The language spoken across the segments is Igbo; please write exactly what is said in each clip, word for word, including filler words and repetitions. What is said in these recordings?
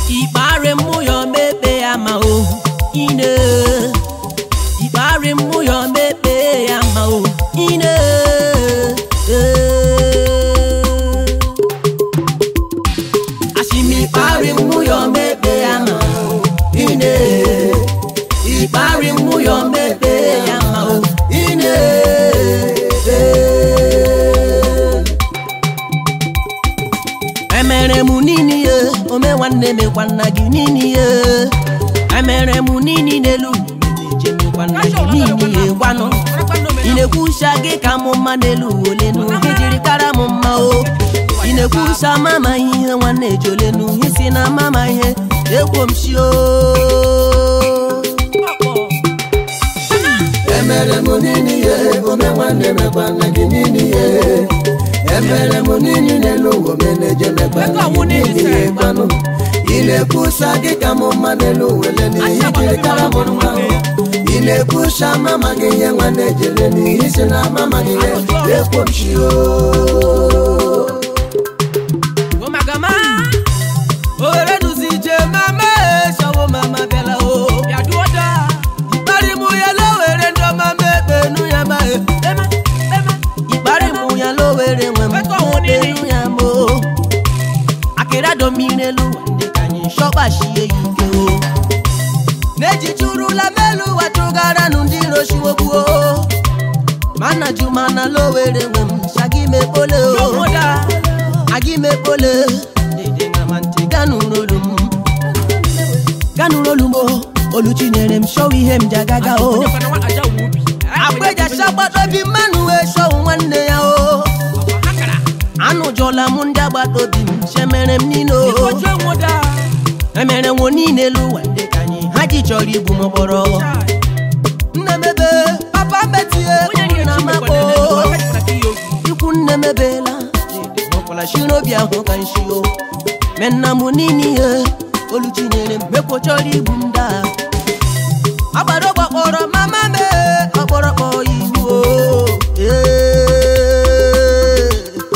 Ibare muyo mebe ama o ine. Ibare muyo mebe ama o ine. Ashimi ibare muyo mebe ama o ine. Ibare muyo mebe ama o ine. Emere munini ye ome wanne me kwanna gi nini ye. Emere munini nelu je me kwanna gi nini ye kwano. Ine kusha ge kamoma nelu olenu hijiri kara mama o. Ine kusha mama ihe wanne jolenu hisi na mama ihe ekwomshio. Emere munini ye ome wanne me kwanna gi nini ye. Emere munini nelu omene je me kwanna gi nini ye kwano. Ile kusha ge kamoma nelu olenu hijiri kara mama o. Ile kusha mama ge ye wanne jelenu hisi na mama ihe ekwomshio. Gomagama ore duzi je mama shawo mama bela o ya duoda ibari mu ya lowere ndo mama benu ya ma ema ema ibari mu ya lowere nwe benu ya mo akira domine lu wande kanyi shoba shiye yike o neji churu la melu watugara nundiro shiwobu o mana jumana lowere nwe shagi me pole o agi me pole dede na manti ganu rolum ganu rolumbo oluchinyere m show ihe m jagaga o akweja shagbato bi manu we show nwanne ya o anu jola mu ndagbato bi m shemere m nino emere nwo nine lu wande kanyi haji chori ibu moboro nne mebe papa metie na mako iku nne mebela la shino bia ho kan shio menna munini ye oluchinyere meko chori bunda abaro gboro mama me ogboro ko iwo eh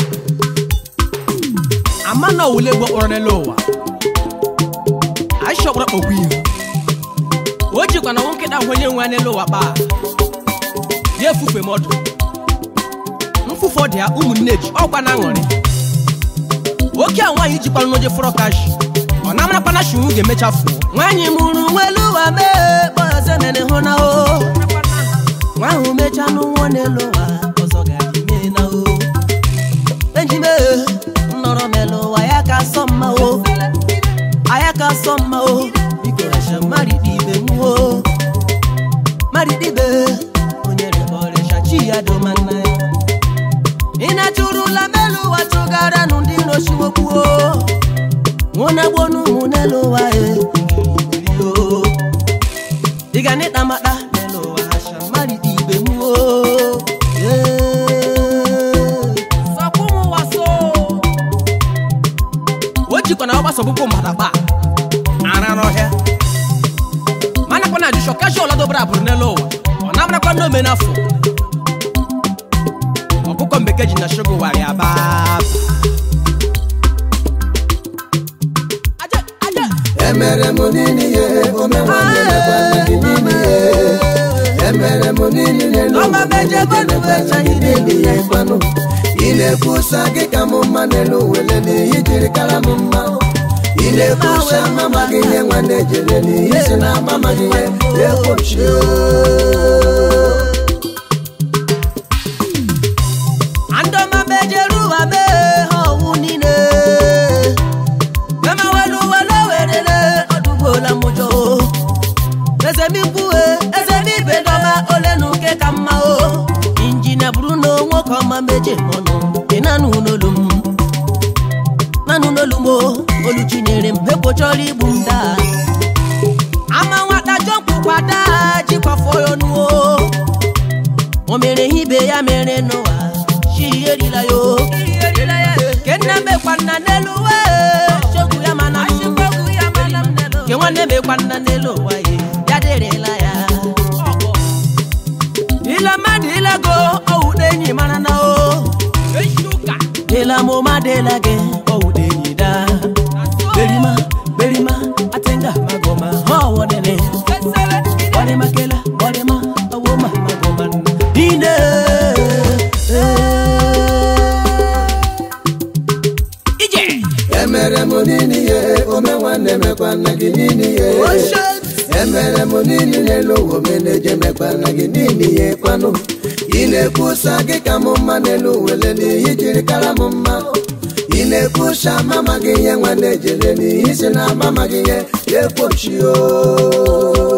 amana wule gboro ne lowa aisho gboro ogwi oji kwa na wonke da honye nwa ne lowa ba ye fufe modu mfufo dia umunneji ogba na ngori oke anwa yi jikwa noje furo cash ona mara pana shu ge mecha fu nwanyi muru welu wa me boze nene hona o nwa hu mecha nu wone lo wa ozo ga me na o enjime nnoro melo wa ya ka somma o aya ka somma o biko asha mari dibe mu o mari dibe onyere bole shachi ya do manna ina churu la melu wa tugara nundiro shiwobu o wona bonu munelo wa e yo diga ne tamada melo wa hasha mari dibe mu o eh sakumu waso woji kona oba sobuko madaba ara no he mana kona ju shokajo la dobra brunelo ona mra kwa no menafo okuko mbekeji na shogo wari ababa aje aje Emere munini ye ome wanne me kwanna gi nini ye. Emere munini nelu omene je me kwanna gi nini ye kwano. Ile kusha ge kamoma nelu olenu hijiri kara mama. Ile kusha mama ge ye wanne jelenu hisi na mama ge ye ekwomshio. Meje mono enanu nolom nanu nolomo oluchinyere mpepo chori bunda ama wata jonku kwada jikwa foyo nuo o mere hibe ya mere noa shi yerila yo kenna me kwanna neluwe shogu ya mana shogu ya mana ke wanne me kwanna neluwa ye ya derela ya ila madila go o denyi mana na o Dela mo ma dela ge o denyi da berima berima m nini ye ome nwanne mekwa na gị nini ye emere m nini n'elu ụwa omeneje mekwa na gị nini ye kwanụ ị na-ekwusa gị ka m mma n'elu ụwa n'ihi jiri kara m mma ị na-ekwusa mama gị ihe nwanne jere n'ihi si na mama gị ihe ekwochi o